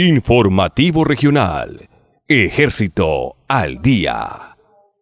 Informativo Regional. Ejército al Día.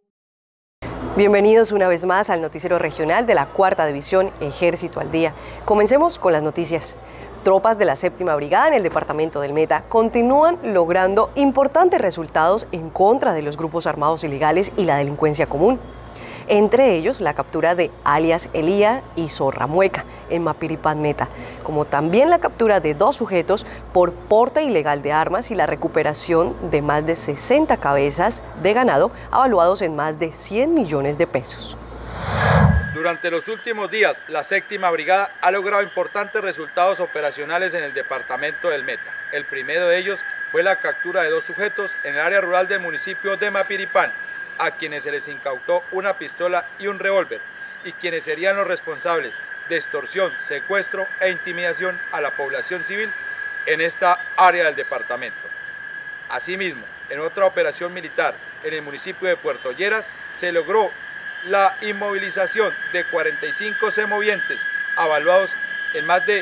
Bienvenidos una vez más al noticiero regional de la Cuarta División Ejército al Día. Comencemos con las noticias. Tropas de la 7ª Brigada en el departamento del Meta continúan logrando importantes resultados en contra de los grupos armados ilegales y la delincuencia común. Entre ellos, la captura de alias Elía y Zorra Mueca en Mapiripán Meta, como también la captura de 2 sujetos por porte ilegal de armas y la recuperación de más de 60 cabezas de ganado avaluados en más de 100 millones de pesos. Durante los últimos días, la 7ª Brigada ha logrado importantes resultados operacionales en el departamento del Meta. El primero de ellos fue la captura de 2 sujetos en el área rural del municipio de Mapiripán, a quienes se les incautó una pistola y un revólver, y quienes serían los responsables de extorsión, secuestro e intimidación a la población civil en esta área del departamento. Asimismo, en otra operación militar en el municipio de Puerto Lleras, se logró la inmovilización de 45 semovientes avaluados en más de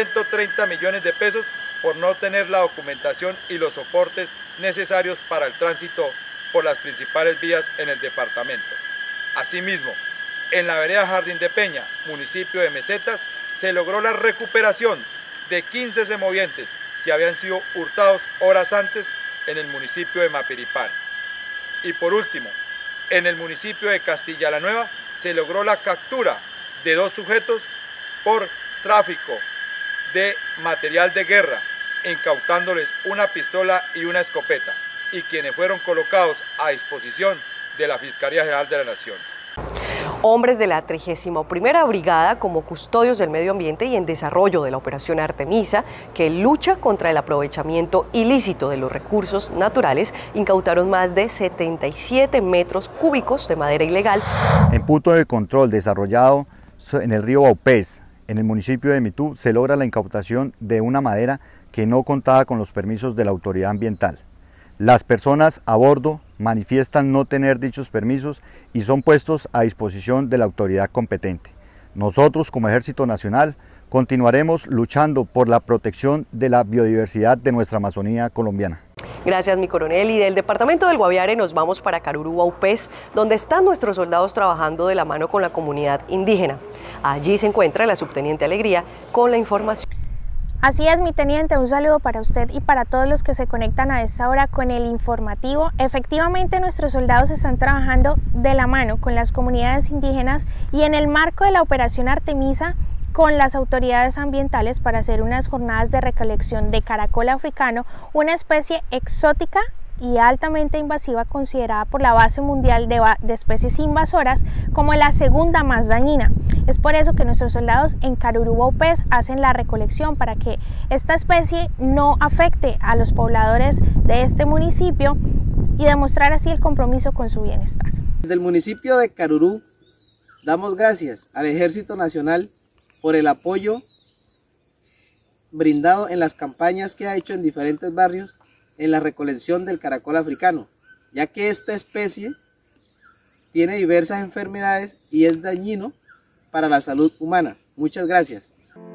130 millones de pesos por no tener la documentación y los soportes necesarios para el tránsito por las principales vías en el departamento. Asimismo, en la vereda Jardín de Peña, municipio de Mesetas, se logró la recuperación de 15 semovientes que habían sido hurtados horas antes en el municipio de Mapiripán. Y por último, en el municipio de Castilla la Nueva se logró la captura de 2 sujetos por tráfico de material de guerra, incautándoles una pistola y una escopeta, y quienes fueron colocados a disposición de la Fiscalía General de la Nación. Hombres de la 31ª Brigada como custodios del medio ambiente y en desarrollo de la Operación Artemisa, que lucha contra el aprovechamiento ilícito de los recursos naturales, incautaron más de 77 metros cúbicos de madera ilegal. En punto de control desarrollado en el río Baupés, en el municipio de Mitú, se logra la incautación de una madera que no contaba con los permisos de la autoridad ambiental. Las personas a bordo manifiestan no tener dichos permisos y son puestos a disposición de la autoridad competente. Nosotros, como Ejército Nacional, continuaremos luchando por la protección de la biodiversidad de nuestra Amazonía colombiana. Gracias, mi coronel. Y del departamento del Guaviare nos vamos para Caruru, Baupés, donde están nuestros soldados trabajando de la mano con la comunidad indígena. Allí se encuentra la subteniente Alegría con la información. Así es, mi teniente, un saludo para usted y para todos los que se conectan a esta hora con el informativo. Efectivamente, nuestros soldados están trabajando de la mano con las comunidades indígenas y en el marco de la Operación Artemisa con las autoridades ambientales para hacer unas jornadas de recolección de caracol africano, una especie exótica y altamente invasiva considerada por la Base Mundial de Especies Invasoras como la segunda más dañina. Es por eso que nuestros soldados en Caruru, Baupés hacen la recolección para que esta especie no afecte a los pobladores de este municipio y demostrar así el compromiso con su bienestar. Desde el municipio de Caruru damos gracias al Ejército Nacional por el apoyo brindado en las campañas que ha hecho en diferentes barrios en la recolección del caracol africano, ya que esta especie tiene diversas enfermedades y es dañino para la salud humana. Muchas gracias.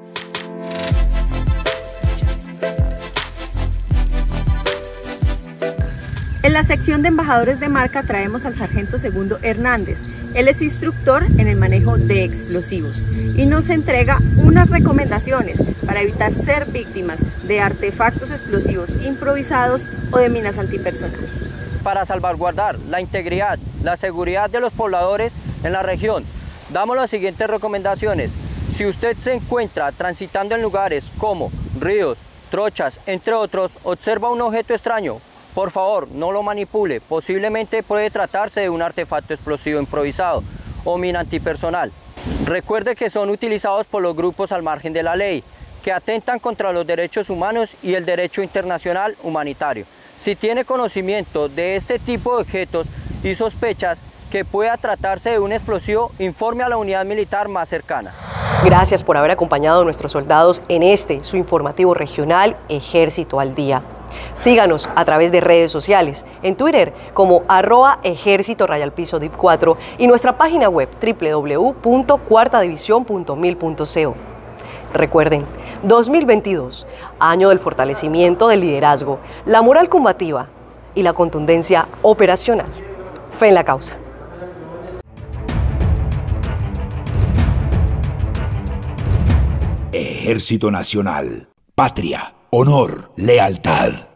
En la sección de embajadores de marca traemos al sargento Segundo Hernández. Él es instructor en el manejo de explosivos y nos entrega unas recomendaciones para evitar ser víctimas de artefactos explosivos improvisados o de minas antipersonales. Para salvaguardar la integridad, la seguridad de los pobladores en la región, damos las siguientes recomendaciones. Si usted se encuentra transitando en lugares como ríos, trochas, entre otros, observa un objeto extraño, por favor, no lo manipule. Posiblemente puede tratarse de un artefacto explosivo improvisado o mina antipersonal. Recuerde que son utilizados por los grupos al margen de la ley, que atentan contra los derechos humanos y el derecho internacional humanitario. Si tiene conocimiento de este tipo de objetos y sospechas que pueda tratarse de un explosivo, informe a la unidad militar más cercana. Gracias por haber acompañado a nuestros soldados en su informativo regional Ejército al Día. Síganos a través de redes sociales, en Twitter como @ejército_dip4 y nuestra página web www.cuartadivision.mil.co. Recuerden, 2022, año del fortalecimiento del liderazgo, la moral combativa y la contundencia operacional. Fe en la causa. Ejército Nacional. Patria, honor, lealtad.